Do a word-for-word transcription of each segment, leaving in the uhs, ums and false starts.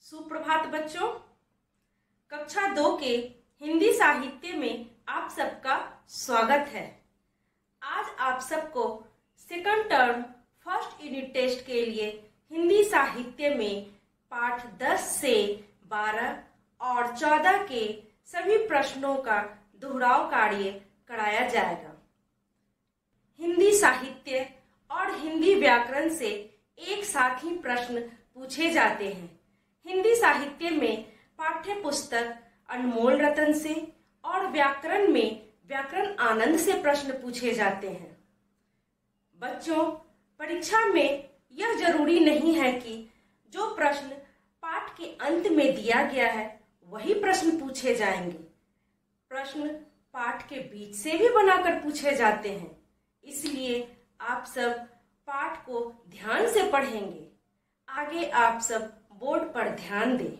सुप्रभात बच्चों। कक्षा दो के हिंदी साहित्य में आप सबका स्वागत है। आज आप सबको second term first unit test के लिए हिंदी साहित्य में पाठ दस से बारह और चौदह के सभी प्रश्नों का दोहराव कार्य कराया जाएगा। हिंदी साहित्य और हिंदी व्याकरण से एक साथ ही प्रश्न पूछे जाते हैं। हिंदी साहित्य में पाठ्य पुस्तक अनमोल रतन से और व्याकरण में व्याकरण आनंद से प्रश्न पूछे जाते हैं। बच्चों, परीक्षा में यह जरूरी नहीं है कि जो प्रश्न पाठ के अंत में दिया गया है वही प्रश्न पूछे जाएंगे। प्रश्न पाठ के बीच से भी बनाकर पूछे जाते हैं, इसलिए आप सब पाठ को ध्यान से पढ़ेंगे। आगे आप सब बोर्ड पर ध्यान दें।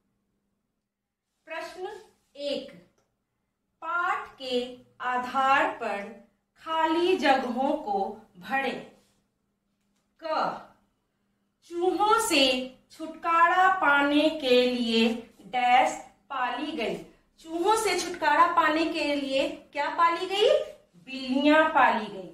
प्रश्न एक, पाठ के आधार पर खाली जगहों को भरें। क, चूहों से छुटकारा पाने के लिए डैश पाली गई। चूहों से छुटकारा पाने के लिए क्या पाली गई? बिल्लियां पाली गई।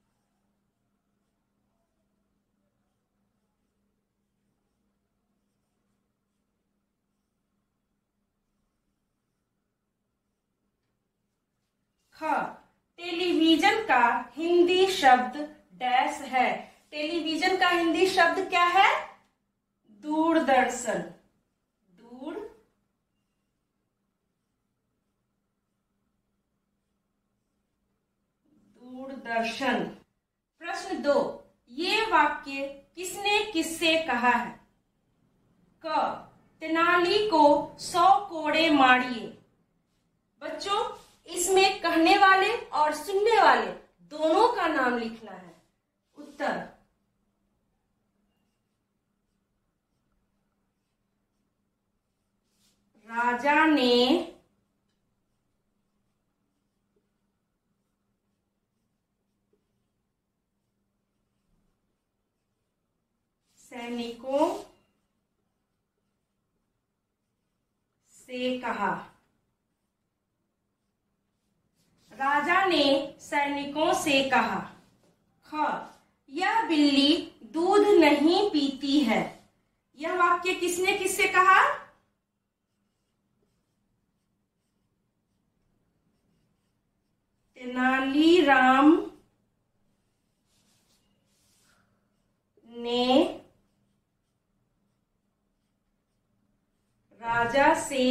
ख, टेलीविजन का हिंदी शब्द डैश है। टेलीविजन का हिंदी शब्द क्या है? दूरदर्शन। दूर दूरदर्शन। प्रश्न दो, ये वाक्य किसने किससे कहा है? क, तेनाली को सौ कोड़े मारिए। बच्चों, इसमें कहने वाले और सुनने वाले दोनों का नाम लिखना है। उत्तर, राजा ने सैनिकों से कहा। राजा ने सैनिकों से कहा। ख, यह बिल्ली दूध नहीं पीती है। यह वाक्य किसने किससे कहा? तेनालीराम ने राजा से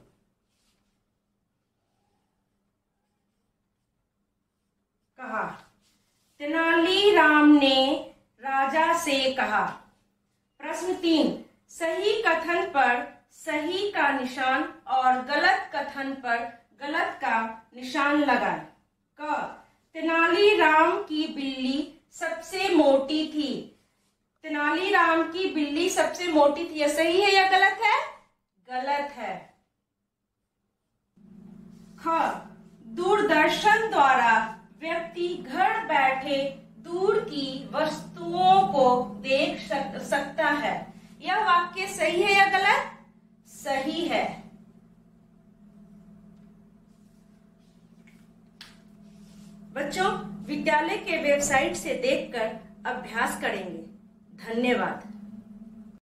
कहा। तेनालीराम ने राजा से कहा। प्रश्न तीन, सही कथन पर सही का निशान और गलत कथन पर गलत का निशान लगाएं। क, तेनालीराम की बिल्ली सबसे मोटी थी। तेनालीराम की बिल्ली सबसे मोटी थी, यह सही है या गलत है? गलत है। ख, दूरदर्शन द्वारा व्यक्ति घर बैठे दूर की वस्तुओं को देख सक, सकता है। यह वाक्य सही है या गलत? सही है। बच्चों, विद्यालय के वेबसाइट से देखकर अभ्यास करेंगे। धन्यवाद।